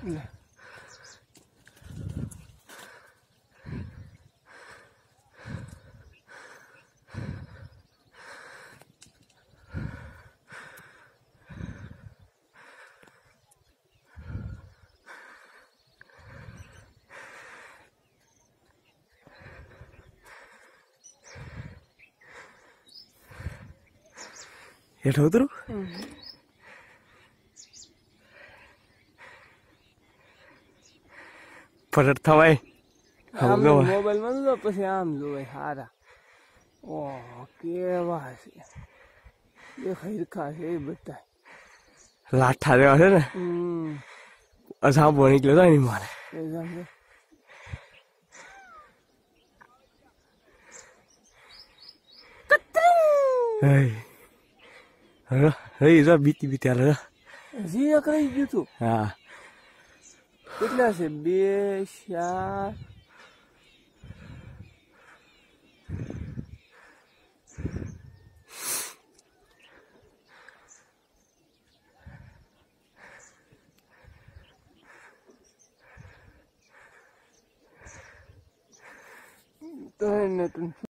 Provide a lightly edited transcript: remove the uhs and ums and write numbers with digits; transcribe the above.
हेठ उतरू फटट थमाए मोबाइल में तो પછી આમ જોવે હારા ઓહ કેવા છે એ હરખા છે એ બધા લાઠા દેવા છે ને અસાબો નીકળ્યો હતો એની મારે બીતી બીતી હાલે હજી એક રહી ગયું તું હા કેટલા છે 2 4 તો એને